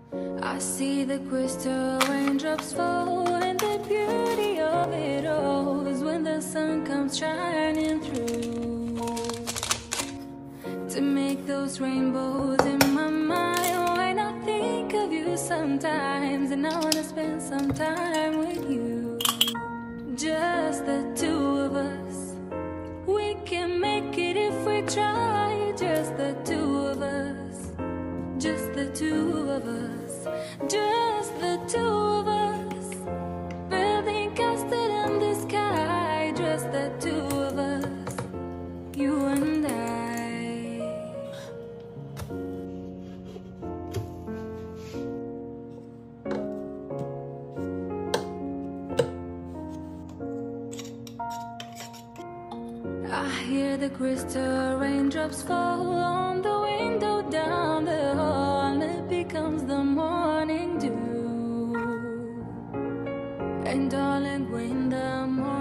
I see the crystal raindrops fall, and the beauty of it all is when the sun comes shining through to make those rainbows in my mind. When I think of you sometimes, and I wanna spend some time with you, just the two of us. We can make it if we try, just the two of us, just the two of us, just the two of us, building castle in the sky, just the two of us, you and I hear the crystal raindrops fall on the window down the hall, and it becomes the morning dew. And darling, when the morning